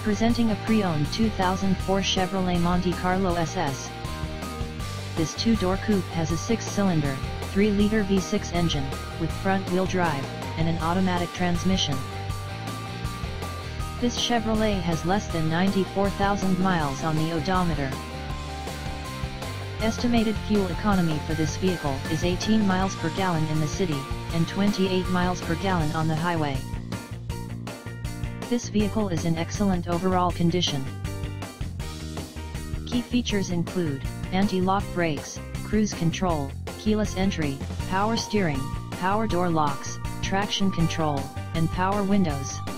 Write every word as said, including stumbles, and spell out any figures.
Presenting a pre-owned two thousand four Chevrolet Monte Carlo S S. This two-door coupe has a six-cylinder, three liter V six engine, with front-wheel drive, and an automatic transmission. This Chevrolet has less than ninety-four thousand miles on the odometer. Estimated fuel economy for this vehicle is eighteen miles per gallon in the city, and twenty-eight miles per gallon on the highway. This vehicle is in excellent overall condition. Key features include anti-lock brakes, cruise control, keyless entry, power steering, power door locks, traction control, and power windows.